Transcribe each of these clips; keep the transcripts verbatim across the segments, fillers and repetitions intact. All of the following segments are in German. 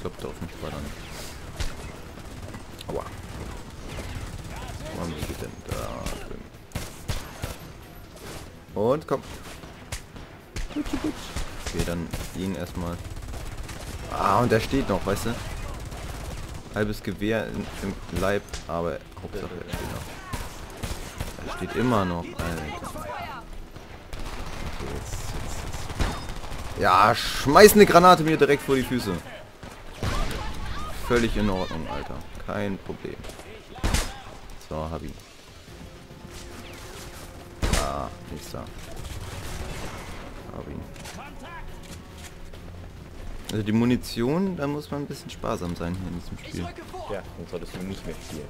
Bekloppte auf mich ballern. Aua. Warum liegt denn da drin? Und komm. Okay, dann ihn erstmal. Ah, und der steht noch, weißt du? Halbes Gewehr in, im Leib, aber Hauptsache er steht noch. Er steht immer noch, Alter. Okay, jetzt, jetzt, jetzt. Ja, schmeiß eine Granate mir direkt vor die Füße. Völlig in Ordnung, Alter. Kein Problem. So, hab ihn. Ah, nichts da. Hab ihn. Also die Munition, da muss man ein bisschen sparsam sein hier in diesem Spiel. Ja, dann solltest du nicht mehr spielen.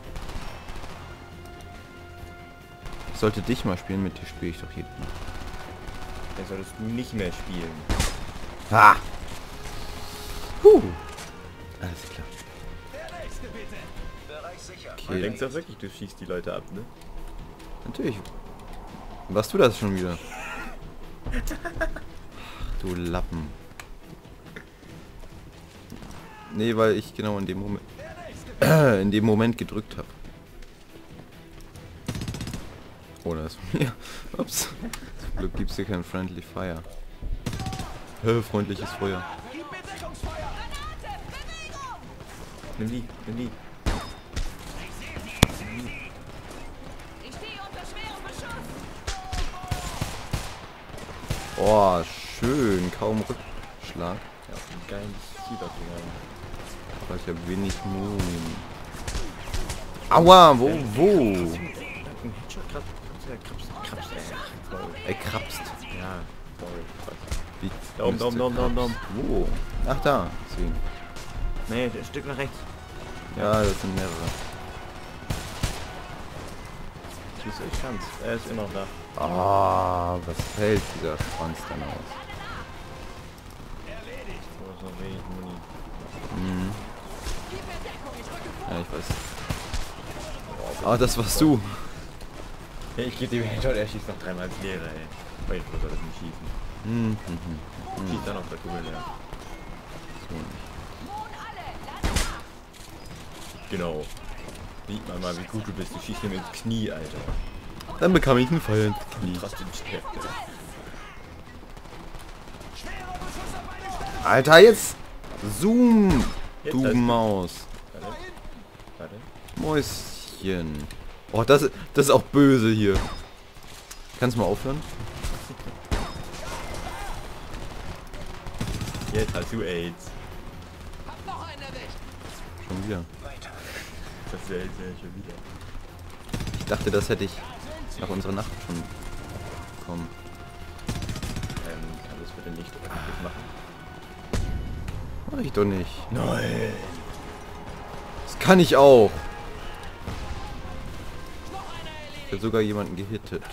Ich sollte dich mal spielen, mit dir spiele ich doch jeden. Dann solltest du nicht mehr spielen. Ha! Huh. Alles klar. Okay. Du denkst doch wirklich, du schießt die Leute ab, ne? Natürlich. Warst du das schon wieder? Ach, du Lappen. Nee, weil ich genau in dem Moment in dem Moment gedrückt habe. Oh, das ist mir. Ups. Zum Glück gibt's hier kein Friendly Fire. Hä, freundliches Feuer. Nimm die, nimm die. Oh, schön. Kaum Rückschlag. Ja, ein geiles Fieberfinger. Aber ich habe wenig Muni. Aua, wo, wo? Ein Headshot krabst, krabst, krabst, Er krapst. ja, sorry. Wie Daumen, Daumen, Daumen, Daumen, Daumen. Wo? Ach da. Deswegen. Nee, ein Stück nach rechts. Ja, das sind mehrere. Tschüss, ich kann's. Er ist immer noch da. Ah, was hält dieser Schwanz dann aus? So, so wenig Muni. Mhm. Ja, ich weiß. Ah, das warst du. Ja, ich gebe dem Headshot, er schießt noch dreimal ins Leere, ey. Oh, ich soll das nicht schießen. Mhm. Mhm. Schießt dann auf der Kugel, ja. So nicht. Genau. Sieht man mal, wie gut du bist. Du schießt ihm ins Knie, Alter. Dann bekam ich einen Pfeil ins Knie. Krass, den Stärke. Alter, jetzt zoom, Jetzt du hast du- Maus. Warte. Warte. Mäuschen. Oh, das, das ist auch böse hier. Kannst du mal aufhören? Jetzt hast du AIDS. Schon wieder. Das ist ja jetzt ja schon wieder. Ich dachte, das hätte ich nach unserer Nacht schon bekommen. Ähm, kann das bitte nicht öffentlich machen? Mach ich doch nicht. Nein. Das kann ich auch. Ich habe sogar jemanden gehittet.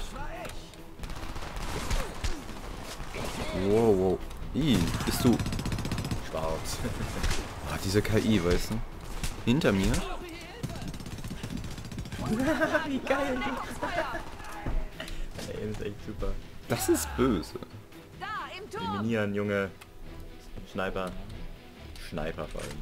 Wow, wow. Ih, bist du... Schwarz. Oh, diese K I, weißt du? Hinter mir? Wie geil. Ey, ist echt super. Das ist böse. Eliminieren, Junge. Sniper. Sniper vor allem.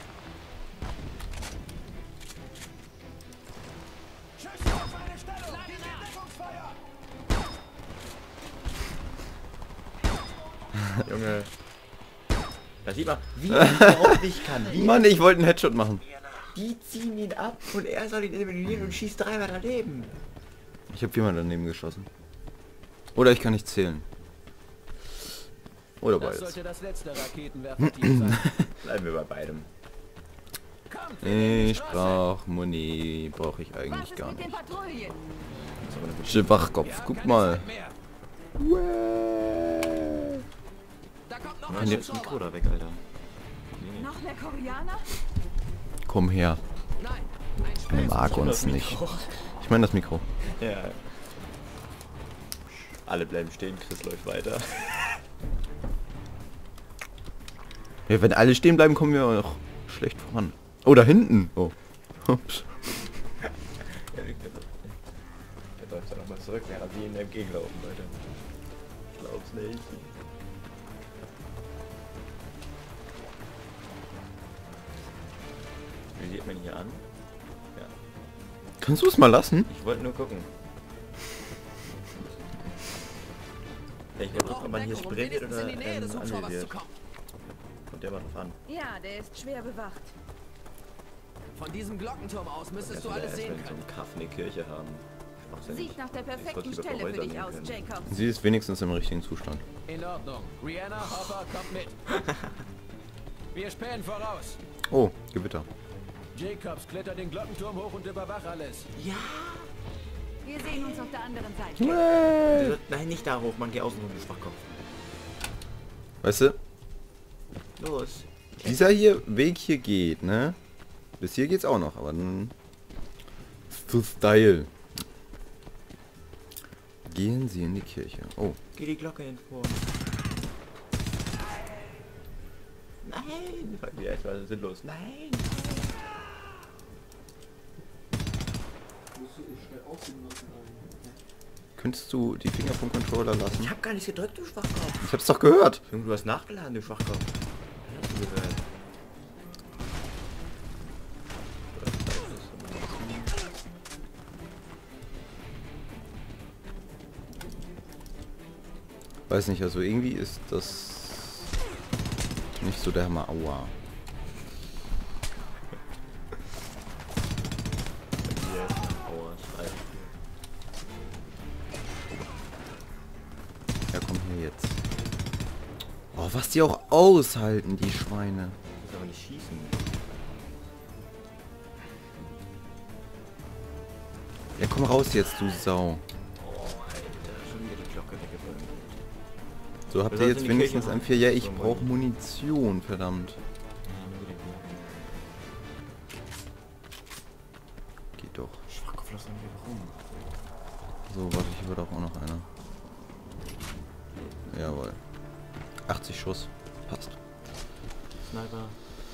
Junge. Da sieht man, wie er überhaupt nicht kann. Wie Mann, ich wollte einen Headshot machen. Die ziehen ihn ab und er soll ihn eliminieren und schießt dreimal daneben. Ich habe viermal daneben geschossen. Oder ich kann nicht zählen. Oder Das beides. sollte das letzte Raketenwerfer-Team sein. Bleiben wir bei beidem. Ich brauch Muni, brauche ich eigentlich gar nicht. Das ist aber eine gute Schwachkopf, guck mal. Da kommt noch Mann, ein jetzt das Mikro da weg, Alter. Nee. Noch mehr Koreaner? Komm her. Nein, Er mag uns Das nicht. Mikro. Ich meine das Mikro. Ja. Alle bleiben stehen, Chris läuft weiter. Ja, wenn alle stehen bleiben, kommen wir auch noch schlecht voran. Oh, da hinten. Oh. Ups. Der läuft da nochmal zurück, während wir ihm entgegenlaufen, Leute. Ich glaub's nicht. visiert man hier an? Ja. Kannst du es mal lassen? Ich wollte nur gucken. Ja, ich wollte gucken, ob man hier sprintet oder ähm, anvisiert. Kommt der mal drauf an. Ja, der ist schwer bewacht. Von diesem Glockenturm aus müsstest du Erst alles wenn sehen wir so können. einen Kaff eine Kirche haben. Schwachsinnig. Sieht nach der Ich perfekten sollte lieber Stelle bei für dich Häusern aus, nehmen können. Jacob. Sie ist wenigstens im richtigen Zustand. In Ordnung. Rihanna, Hopper, kommt mit. Wir spähen voraus. Oh, Gewitter. Jacobs, kletter den Glockenturm hoch und überwach alles. Ja! Wir sehen uns auf der anderen Seite. Hey. Nein, nicht da hoch, man, geh außen rum, du Schwachkopf. Weißt du, Los. dieser hier Weg hier geht, ne? Bis hier geht's auch noch, aber dann ist zu Style. Gehen Sie in die Kirche. Oh, Geh die Glocke hin vor. Nein! Die erstmal sinnlos. Nein! könntest du die Finger vom Controller lassen? Ich hab gar nicht gedrückt, du Schwachkopf. Ich hab's doch gehört. Junge, du hast nachgeladen, du Schwachkopf. Hast du gehört? Weiß nicht, also irgendwie ist das nicht so der Hammer. Aua. Aua, Scheiße. Ja, komm hier jetzt. Oh, was die auch aushalten, die Schweine. Ich kann aber nicht schießen. Ja, komm raus jetzt, du Sau. Oh, Alter, schon wieder die Glocke weggeräumt. So, habt Wir ihr sollten jetzt die wenigstens Kirche M vier? Ja, ich machen. brauche Munition, verdammt. Geht doch. Schwachkopf, lass mich rum. So, warte, hier wird auch noch einer. Jawohl. achtzig Schuss. Passt. Sniper.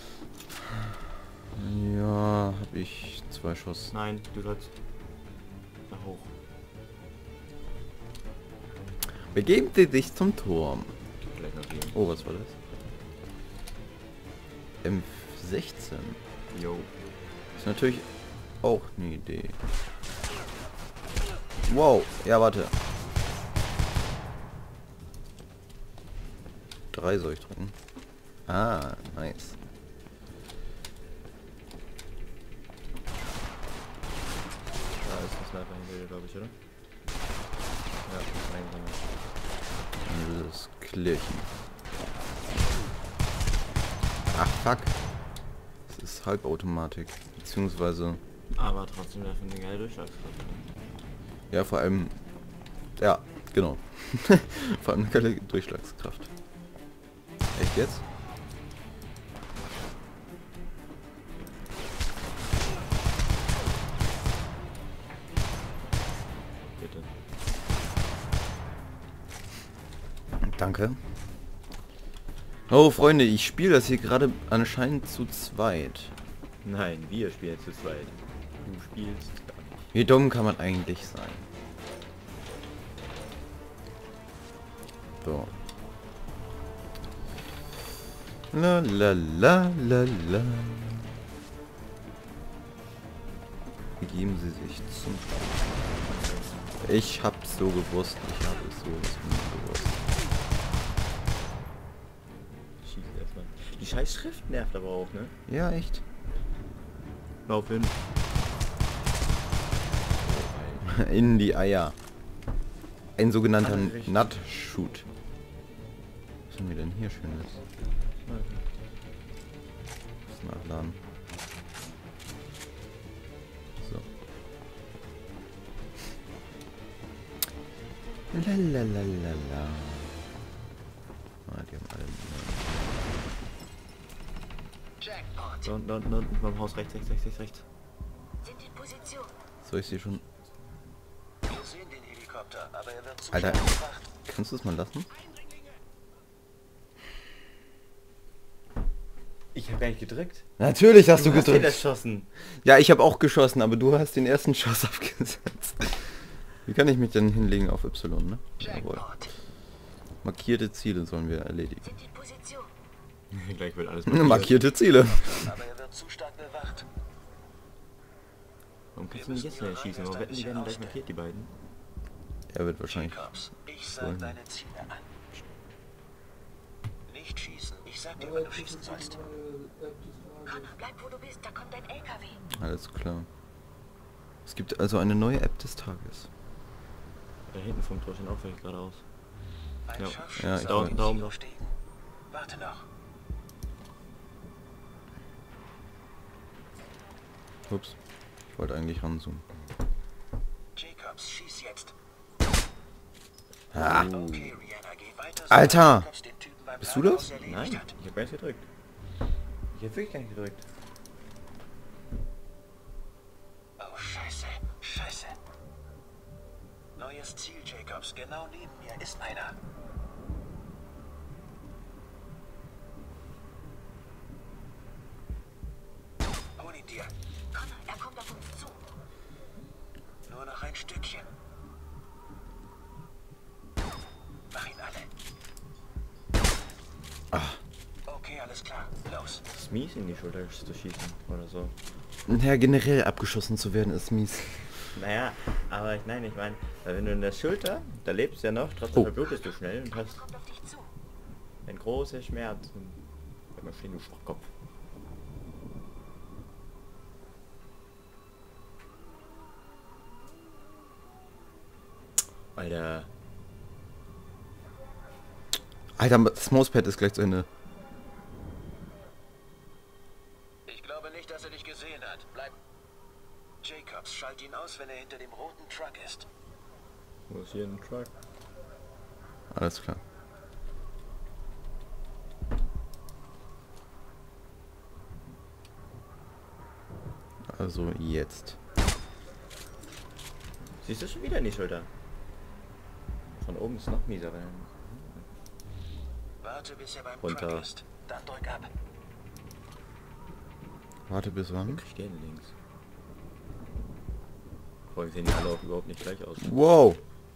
Ja, hab ich zwei Schuss. Nein, du sollst da hoch. Begeben Sie sich zum Turm. Gib gleich noch gehen. Oh, was war das? M sechzehn. Jo. Ist natürlich auch eine Idee. Wow, ja, warte. Drei soll ich drücken. Ah, nice. Da ist ein Sniper hinter dir, glaube ich, oder? Ja, reingegangen. Dieses Klirchen. Ach, fuck. Das ist Halbautomatik. Beziehungsweise... Aber trotzdem werfen eine geile Durchschlagskraft. Ja, vor allem... Ja, genau. Vor allem eine geile Durchschlagskraft. Echt jetzt? Bitte. Danke. Oh, Freunde, ich spiele das hier gerade anscheinend zu zweit. Nein, wir spielen zu zweit. Du spielst gar nicht. Wie dumm kann man eigentlich sein? So. La la la la la. Begeben Sie sich zum... Ich hab's so gewusst. Ich habe es so gewusst. Schieß erstmal. Die scheiß Schrift nervt aber auch, ne? Ja, echt. Lauf hin. In die Eier. Ein sogenannter Alle richtig. Nut-Shoot. Was haben wir denn hier Schönes? Das nachladen. So. Lalalala. Ah, die haben alle... Da unten, da unten, da unten, beim Haus rechts, rechts, rechts, rechts, rechts. Sind in Position. Soll ich sie schon... Wir sehen den Helikopter, aber er wird zu Alter, schnell bewacht. kannst du es mal lassen? Ich habe gar nicht gedrückt. Natürlich hast du, Du hast den gedrückt. erschossen. Ja, ich habe auch geschossen, aber du hast den ersten Schuss abgesetzt. Wie kann ich mich denn hinlegen auf Y, ne? Jawohl. Jackpot. Markierte Ziele sollen wir erledigen. Sind in Position. Gleich wird alles Markierte Ziele. Aber er wird zu stark bewacht. Warum kannst du nicht jetzt schnell schießen? Aber wetten, die werden gleich markiert, die beiden. Er wird wahrscheinlich... Jacobs, ich sag Wohin? deine Ziele an. Nicht schießen. Ich sag dir, wann du schießen sollst. Connor, bleib wo du bist, da kommt ein L K W. Alles klar. Es gibt also eine neue App des Tages. Da hinten vom Tor stehen auch welche geradeaus. Ein Ja. Scharfschütze Ja, auf ich Daumen, dem Daumen Silo noch. stehen. Warte noch. Ups. Ich wollte eigentlich ranzoomen. Jacobs, schieß jetzt. Ah. Okay, Rihanna, geh weiter. so Alter! lange Jacobs den Typen beim Bist du das? Lagerhaus erledigt Nein, hat. ich hab gar nicht gedrückt. Ich hab wirklich gar nicht gedrückt. Oh, scheiße. Scheiße. Neues Ziel, Jacobs. Genau neben mir ist einer. Hol ihn dir. Connor, er kommt auf uns zu. Nur noch ein Stückchen. Mach ihn alle. Okay, alles klar. Los. Es ist mies, in die Schulter zu schießen oder so. Ja, generell abgeschossen zu werden ist mies. Naja, aber ich, nein, ich meine, wenn du in der Schulter, da lebst du ja noch, trotzdem Oh. verblutest du schnell und hast Kommt auf dich zu. einen großen Schmerz. Wenn man stehen, du Schwachkopf. Alter. Alter, das Mauspad ist gleich zu Ende. Ich glaube nicht, dass er dich gesehen hat. Bleib. Jacobs, schalt ihn aus, wenn er hinter dem roten Truck ist. Wo ist hier ein Truck? Alles klar. Also jetzt. Siehst du schon wieder in die Schulter? Von oben ist noch mieser, weil... Warte, bis er beim Runter. Truck ist. Dann drück ab. Warte bis wann? Krieg ich den links. Vor allem sehen die alle auch überhaupt nicht gleich aus. Wow.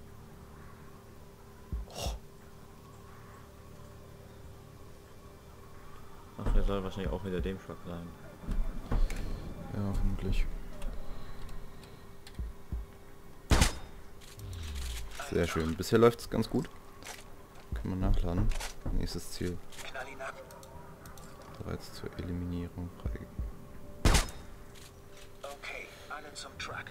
Ach, er soll wahrscheinlich auch hinter dem Truck sein. Ja, vermutlich. Sehr schön. Bisher läuft es ganz gut. Können wir nachladen. Nächstes Ziel. Knall ihn ab. Bereits zur Eliminierung freigegeben. Okay, alle zum Truck.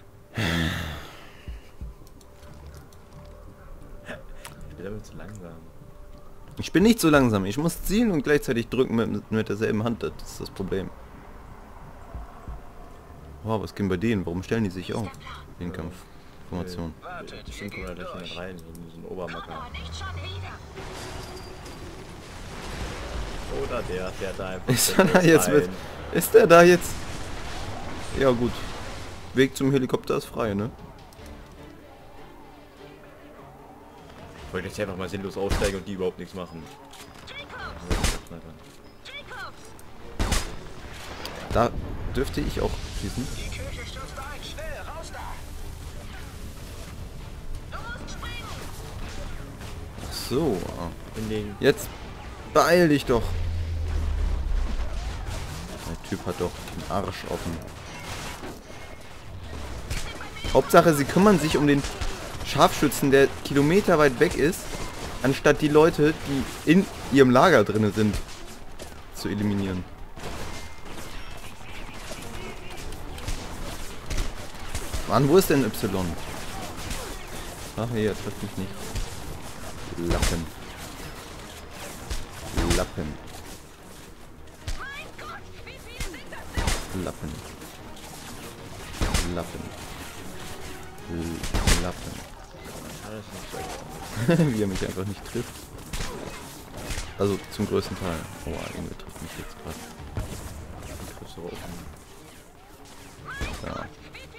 Ich bin damit zu langsam. Ich bin nicht so langsam. Ich muss zielen und gleichzeitig drücken mit, mit derselben Hand. Das ist das Problem. Wow, was geht bei denen? Warum stellen die sich auf? Den Kampfformation. Wartet, wir Bestimmt kommen wir gehen gleich durch. hier rein, in diesen Obermacker. Connor, nicht schon wieder. Oder der fährt da einfach. Ist er da jetzt mit? Ist der da jetzt? Ja gut. Weg zum Helikopter ist frei, ne? Ich wollte jetzt einfach mal sinnlos aussteigen und die überhaupt nichts machen. Da dürfte ich auch schießen. Die Kirche stürzt ein. Schnell, raus da. Ach so. ah. In den... Jetzt beeil dich doch. Der Typ hat doch den Arsch offen. Hauptsache, sie kümmern sich um den Scharfschützen, der kilometerweit weg ist, anstatt die Leute, die in ihrem Lager drin sind, zu eliminieren. Mann, wo ist denn Y? Ach hier, trifft mich nicht. Lappen. Lappen. Lappen. Lappen. L- Lappen. Alles nicht so. Wie er mich einfach nicht trifft. Also zum größten Teil. Oh, irgendwie trifft mich jetzt gerade. Das so offen. Ja.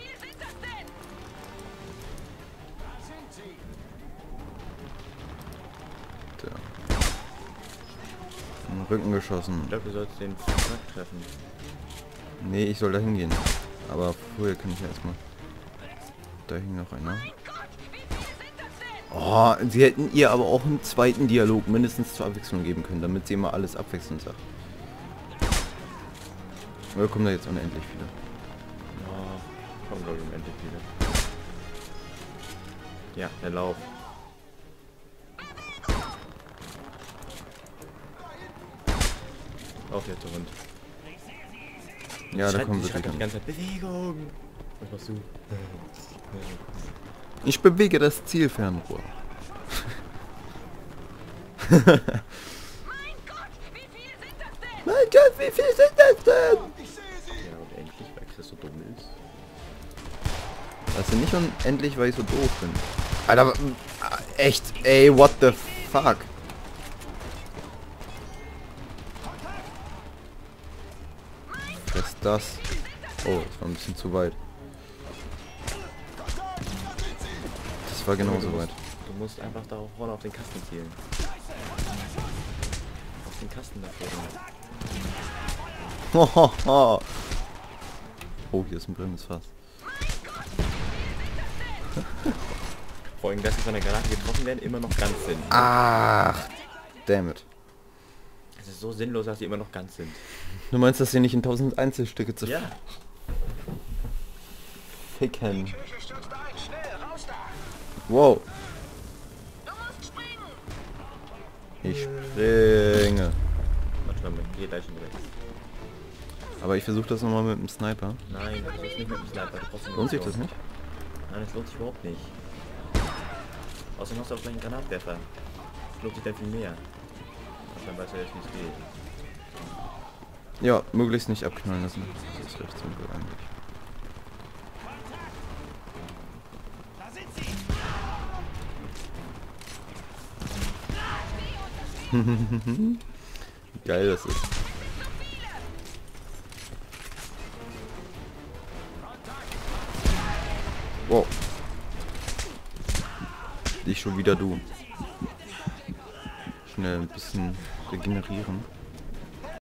Tja. In den Rücken geschossen. Ich glaube, du sollst den Truck treffen. Nee, ich soll da hingehen. Aber vorher kann ich ja erstmal. Da hing noch einer. Oh, sie hätten ihr aber auch einen zweiten Dialog mindestens zur Abwechslung geben können, damit sie immer alles abwechselnd sagt. Oder kommen da jetzt unendlich viele? Ja. kommen glaube ich endlich wieder. Ja, der Lauf. Auf jetzt der Hund. Ja, da Schreit- kommen die wir schreit wieder. die ganze Zeit Bewegung. Was machst du? Ich bewege das Zielfernrohr. Mein Gott, wie viele sind das denn? Mein Gott, wie viel sind das denn? Ja, und endlich, weil Chris so dumm ist. Das ist nicht unendlich, weil ich so doof bin. Alter, wa- echt, ey, what the fuck? Was ist das? Oh, das war ein bisschen zu weit. Das war genauso weit. Du musst einfach da vorne auf den Kasten zielen. Auf den Kasten da vorne. Hohoho. Oh, hier ist ein brennendes Fass. Vor allem, dass sie von der Granate getroffen werden, immer noch ganz sind. Ach, damn it. Es ist so sinnlos, dass sie immer noch ganz sind. Du meinst, dass sie nicht in tausend Einzelstücke zu Ja. ficken? Kirche stürzt ein. Schnell, raus da. Wow, Du musst springen. ich springe. Manchmal geht gleich schon rechts. Aber ich versuche das nochmal mit dem Sniper. Nein, das ist nicht mit dem Sniper. Du brauchst einen Lohnt sich das Munition. nicht? Nein, das lohnt sich überhaupt nicht. Außerdem hast du auch gleich einen Granatwerfer. Das lohnt sich dann viel mehr. Und dann weißt du jetzt, wie es geht. Ja, möglichst nicht abknallen lassen. Das ist recht simpel eigentlich. Wie geil das ist. Wow. Ich schon wieder du. Schnell ein bisschen regenerieren.